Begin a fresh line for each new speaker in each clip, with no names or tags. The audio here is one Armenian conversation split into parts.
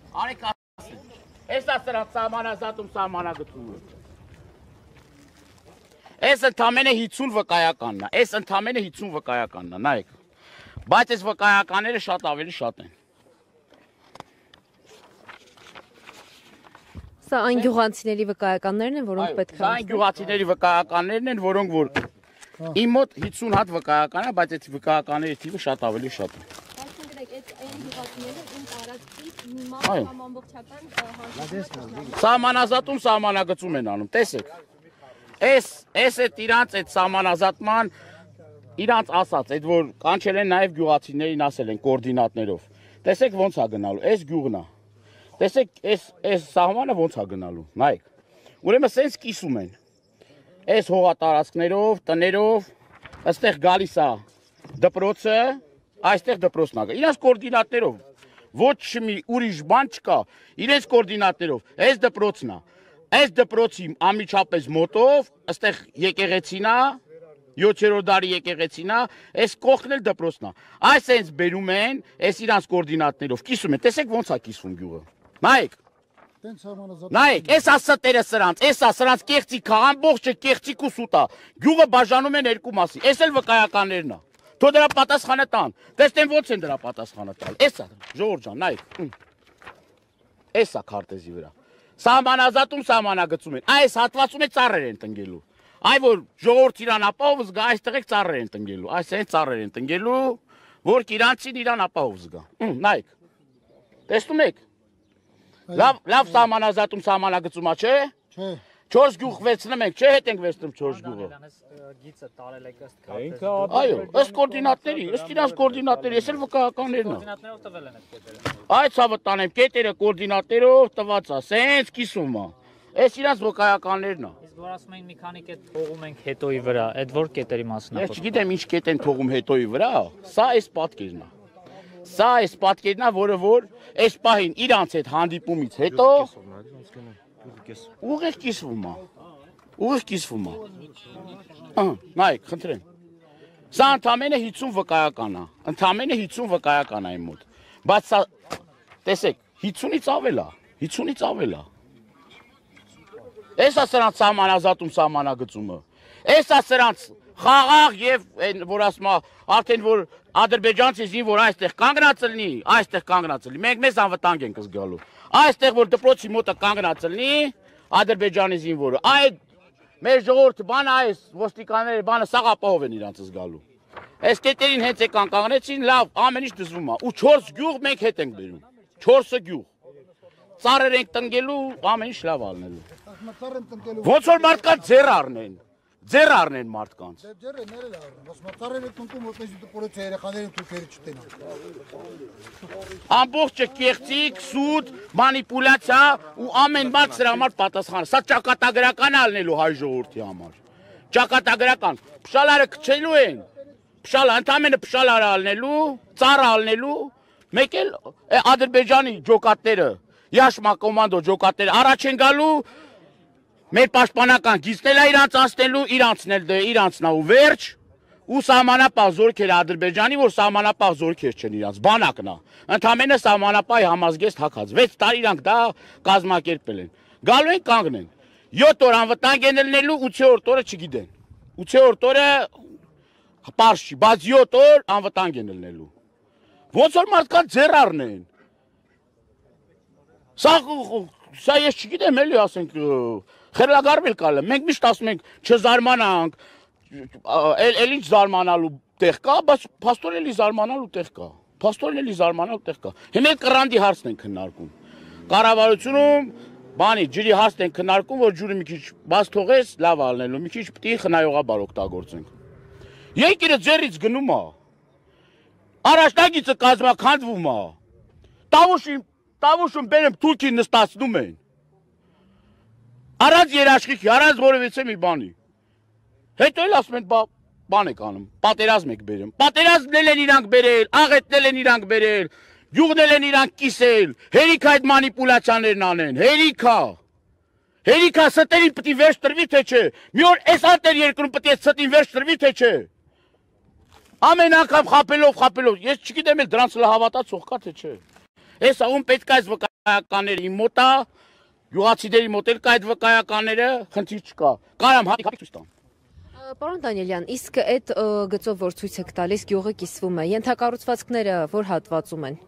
Արեք ասեն։ Էս է սրանց սահմանազատում սահմանագծումը։ Էս ընդամենը 50 վկայականն է, էս ընդամենը 50 վկայականն է, նայեք։ Բայց այս վկայականները շատ ավելի շատ են։
Սա այն գյուղացիների վկայականներն են, որոնք պետք է։
Սա այն գյուղացիների վկայականներն են, որոնք որ իմ մոտ 50 հատ վկայական է, բայց այդ վկայականների թիվը շատ ավելի շատ է։ Սահմանազատում սահմանագծում են անում, տեսեք։ Էս այդ իրանց այդ սահմանազատման իրանց ասած, այդ որ կանչել են նաև գյուղացիներին ասել են կոորդինատներով։ Տեսեք ոնց է գնալու, այս գյուղն է։ Տեսեք այս սահմանը ոնց է գնալու, նայեք։ Ուրեմն սենց կիսում են։ Այս հողատարածքներով, տներով, այստեղ գալիս է դպրոցը, այստեղ դպրոցն է։ Իրանց կոորդինատներով ոչ մի ուրիշ բան չկա, իրենց կոորդինատներով, այս դպրոցն է։ Այս դպրոցի անմիջապես մոտով, այստեղ եկեղեցին է, 7-րդ դարի եկեղեցին է, այս կողքն էլ դպրոցն է։ Այս հենց բերում են, այս իրանց կոորդինատներով կիսում են։ Տեսեք ոնց է կիսվում գյուղը։ Նայեք։ Նայեք, այս ասատերը սրանց, այս սրանց կեղծիք է, ամբողջը կեղծիք ու սուտ է։ Գյուղը բաժանում են երկու մասի։ Այս էլ վկայականներն է։ Թող դրա պատասխանը տան։ Տեսնեն ոնց են դրա պատասխանը տալ։ Էս է, ժողովուրդ ջան, նայեք։ Էս է քարտեզի վրա։ Սահմանազատում սահմանագծում են։ Այս հատվածում է ծառեր են տնկելու։ Այ որ ժողովուրդ իրան ապահով զգա, այստեղ է ծառեր են տնկելու։ Այս այն ծառեր են տնկելու, որ իրանցին իրան ապահով զգա։ Նայեք։ Տեսնում եք։ Լավ սահմանազատում սահմանագծումա, չէ։ Չէ։ 4 գյուղ վերցնում ենք, չէ՞ հետ ենք վերցնում 4 գյուղը։
Գիծը տարել եք ըստ
քարտեզի։ Այո, ըստ կոորդինատների, ըստ իրանց կոորդինատների, ես էլ վկայականներն եմ։
Կոորդինատներով տվել են այդ կետերը։
Այդ ցավը տանեմ, կետերը կոորդինատերով տված է, սենց կիսում է։ Այս իրանց վկայականներն է։
Իսկ որ ասում էին մի քանի կետ թողում ենք հետոյի վրա, այդ որ կետերի մասն է։
Ես չգիտեմ ինչ կետ են թողում հետոյի վրա, սա այս պատկերն է։ Սա այս պատկերն է, որը որ այս պահին իրանց հետ հանդիպումից հետո ուղիղ կիսվում է։ Ուղիղ կիսվում է։ Նայեք, խնդրեմ։ Սա ընդամենը 50 վկայական է։ Ընդամենը 50 վկայական է իմ մոտ։ Բայց սա տեսեք, 50-ից ավել է, 50-ից ավել է։ Էս է սրանց սահմանազատում սահմանագծումը։ Էս է սրանց խաղաղ եւ որ ասում է արդեն որ ադրբեջանցի զինվոր այստեղ կանգնած լինի, այստեղ կանգնած լինի։ Մենք մեզ անվտանգ ենք զգալու։ Այստեղ որ դպրոցի մոտը կանգնած լինի Ադրբեջանի զինվորը, այդ մեր ժողովուրդը բանը այս ոստիկանները բանը սաղապահով են իրանց զգալու։ Այս կետերին հենց եկան կանգնեցին, լավ, ամեն ինչ դզվում է։ Ու 4 գյուղ մենք հետ ենք բերում։ 4 գյուղ։ Ծառեր ենք տնկելու, ամեն ինչ լավ ալնելու։ Ոնց որ մարդկանց ձեռ առնեն։ Ձեռ առնեն մարդկանց։
Ձեռը ներել առնեն, ոնց մտարել եք տնկում, որպեսզի դպրոցի երեխաներին թուրքերը չտենան։
Ամբողջը կեղծիք, սուտ, մանիպուլյացիա ու ամեն բան սրա համար պատասխան։ Սա ճակատագրական ալնելու հայ ժողովրդի համար։ Ճակատագրական։ Փշալարը քչելու են։ Փշալը ընդամենը փշալարը ալնելու, ծառը ալնելու, մեկ էլ Ադրբեջանի ջոկատները, Յաշմա կոմանդո ջոկատները առաջ են գալու մեր պաշտպանական գիծն էլ է իրանց անցնելու, իրանցն է ու վերջ, ու սահմանապահ զորքերը Ադրբեջանի, որ սահմանապահ զորքեր չեն իրանց, բանակն է, ընդամենը սահմանապահի համազգեստ հագած, 6 տարի իրանք դա կազմակերպել են, գալու են կանգնեն, 7 օր անվտանգ են ելնելու, 8-րդ օրը չգիտեն, 8-րդ օրը պարզ չի, բայց 7 օր անվտանգ են ելնելու, ոնց որ մարդկանց ձեռ առնեն, սա ես չգիտեմ էլի ասենք, խելագարվել կալը, մենք միշտ ասում ենք չզարմանանք, էլ ինչ զարմանալու տեղ կա, բայց փաստորեն էլի զարմանալու տեղ կա, փաստորեն էլի զարմանալու տեղ կա, հիմա կռանդի հարցն են քննարկում, կառավարությունում բանի ջրի հարցն են քննարկում, որ ջուրը մի քիչ բաց թողես, լավ ալնելու, մի քիչ պիտի խնայողաբար օգտագործենք, երկիրը ձեռից գնում է, առաջնագիծը կազմաքանդվում է, տավուշում բերեմ թուրքին նստացնում են, առանց երաշխիքի, առանց որևիցե մի բանի։ Հետո էլ ասում են բան եք անում, պատերազմ եք բերում։ Պատերազմն են իրանք բերել, աղետնել են իրանք բերել, յուղնել են իրանք կիսել, հերիք այդ մանիպուլյացիաներն անեն, հերիքա։ Հերիքա ստերին պտի վերջ տրվի թե չէ, մի օր այս ատեր երկրում պտի այդ ստին վերջ տրվի թե չէ։ Ամեն անգամ խապելով, ես չգիտեմ էլ դրանց հավատացող կա թե չէ։ Էսա ում պետք է այս վկայականները իմ մոտ է, գյուղացիների մոտ էլ կա այդ վկայականները, խնդիր չկա։ Կարամ հատիկ ցույց տամ։
Պարոն Դանիելյան, իսկ այդ գծով որ ցույց եք տալիս գյուղը կիսվում է, ենթակառուցվածքները որ հատվածում են։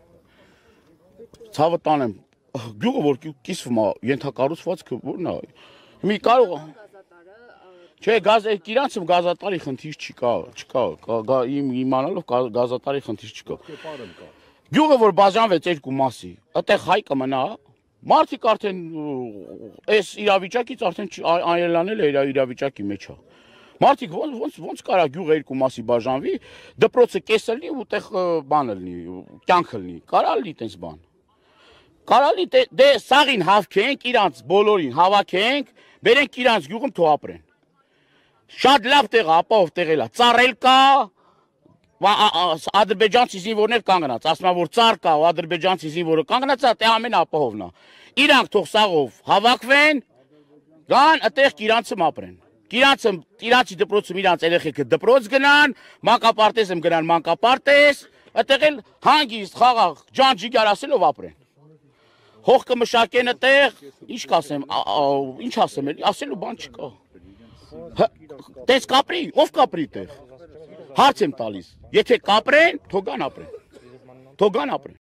Ցավը տանեմ, գյուղը որ կիսվում է, ենթակառուցվածքը որն է։ Մի կարող է։ Չէ, իրանցում գազատարի խնդիր չկա, իմանալով գազատարի խնդիր չկա։ Գյուղը որ բաժանվեց երկու մասի, այդտեղ հայ կմնա, մարդիկ արդեն այս իրավիճակից արդեն այլանել է իրավիճակի մեջ է։ Մարդիկ ոնց կարա գյուղը երկու մասի բաժանվի, դպրոցը կեսը լինի ու տեղ բանը լինի, կյանքը լինի, կարա լինի տես բան։ Կարա լինի դե սաղին հավքենք, իրանց բոլորին հավաքենք, բերենք իրանց գյուղում թող ապրեն։ Շատ լավ տեղ է, ապահով տեղ է, ծառել կա, ադրբեջանցի զինվորներ կանգնած, ասում են որ ծառ կա ու ադրբեջանցի զինվորը կանգնած է, դե ամեն ապահովն է։ Իրանք թող սաղով հավաքվեն, գան այդտեղ իրանցում ապրեն։ Իրանցի դպրոցում իրանց երեխեքը դպրոց գնան, մանկապարտեզում գնան մանկապարտեզ, այդտեղ էլ հանգիստ խաղաղ ջանջիգար ասելով ապրեն։ Հող կմշակեն այդտեղ, ինչ կասեմ, ինչ ասեմ, ասելու բան չկա։ Տես կապրի, ով կապրի տեղ։ Հարց եմ տալիս, եթե կապրեն, թող գան ապրեն։